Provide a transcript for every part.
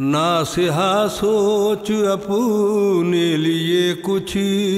नासिहा सोच अपने लिए कुछ,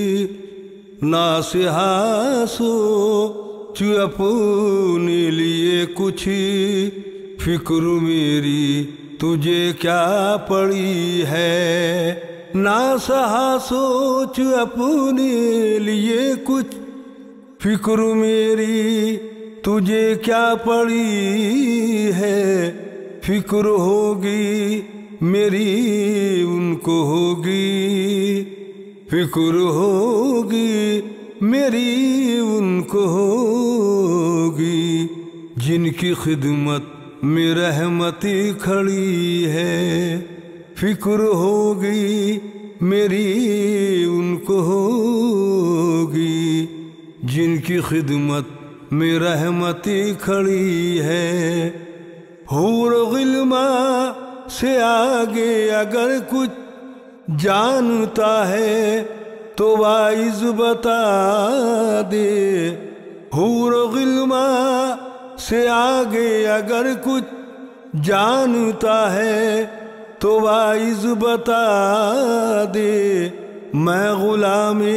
नासिहा सोच अपने लिए कुछ, फिक्र मेरी तुझे क्या पड़ी है। नासिहा सोच अपने लिए कुछ, फिक्र मेरी तुझे क्या पड़ी है। फिक्र होगी मेरी उनको होगी, फिक्र होगी मेरी उनको होगी, जिनकी खिदमत में रहमती खड़ी है। फिक्र होगी मेरी उनको होगी, जिनकी खिदमत में रहमती खड़ी है। हूर गिल्मा से आगे अगर कुछ जानता है तो वाइज बता दे। हूर गिल्मा से आगे अगर कुछ जानता है तो वाइज बता दे। मैं गुलामे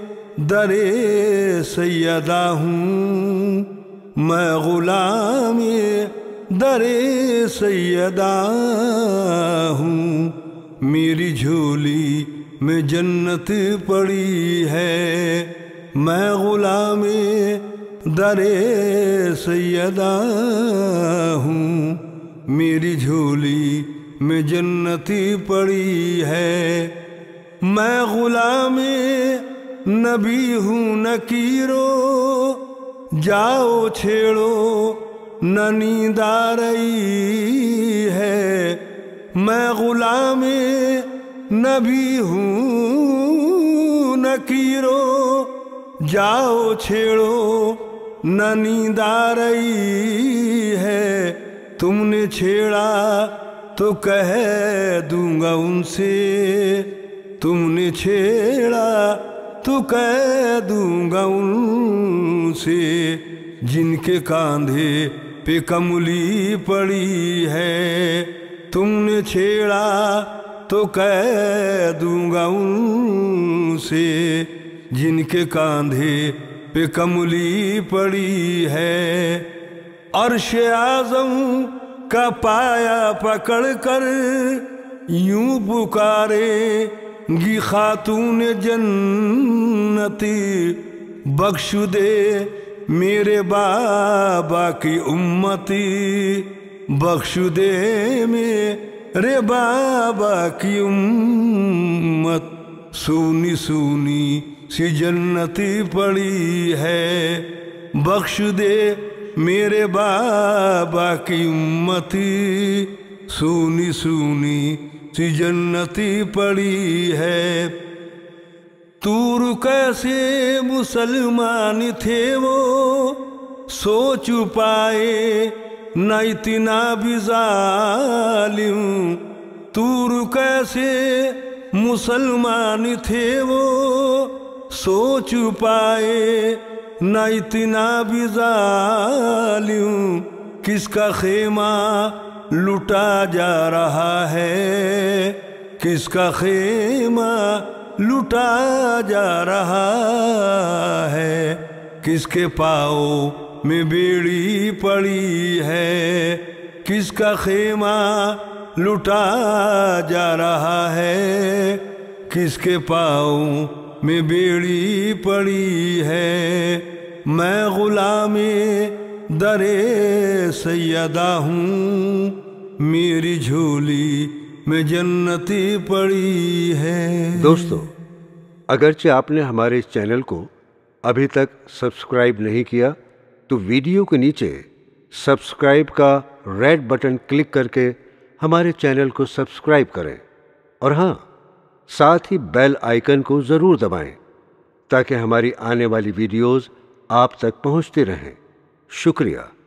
दरे सैयदा हूँ, मैं गुलामे दरे सैयदा हूँ। मेरी झोली में जन्नत पड़ी है। मैं गुलामे दरे सैयदा हूँ, मेरी झोली में जन्नती पड़ी है। मैं गुलामे नबी हूँ नकीरो, जाओ छेड़ो न नींद आ रही है। मैं गुलामे नबी हूँ नकीरो, जाओ छेड़ो न नींद आ रही है। तुमने छेड़ा तो कह दूंगा उनसे, तुमने छेड़ा तो कह दूंगा उनसे, जिनके कांधे पे कमली पड़ी है। तुमने छेड़ा तो कह दूंगा उनसे, जिनके कांधे पे कमली पड़ी है। अर्श आज़म का पाया पकड़ कर यूं पुकारेंगी खातून जन्नती, बख्श दे मेरे बाबा की उम्मती, बख्श दे मेरे बाबा की उम्मत। सूनी सूनी सी जन्नती पड़ी है, बख्श दे मेरे बाबा की उम्मती। सूनी सूनी सी जन्नती पड़ी है। तूर कैसे मुसलमान थे वो सोच पाए न इतना भी जालिम। तूर कैसे मुसलमान थे वो सोच पाए न इतना भी जालिम। किसका खेमा लुटा जा रहा है, किसका खेमा लुटा जा रहा है। किसके पाँव में बेड़ी पड़ी है, किसका खेमा लुटा जा रहा है। किसके पाँव में बेड़ी पड़ी है। मैं गुलामे दरे सैयदा हूँ, मेरी झोली में जन्नती पड़ी है। दोस्तों, अगरचे आपने हमारे इस चैनल को अभी तक सब्सक्राइब नहीं किया तो वीडियो के नीचे सब्सक्राइब का रेड बटन क्लिक करके हमारे चैनल को सब्सक्राइब करें और हाँ, साथ ही बेल आइकन को ज़रूर दबाएं ताकि हमारी आने वाली वीडियोस आप तक पहुंचती रहें। शुक्रिया।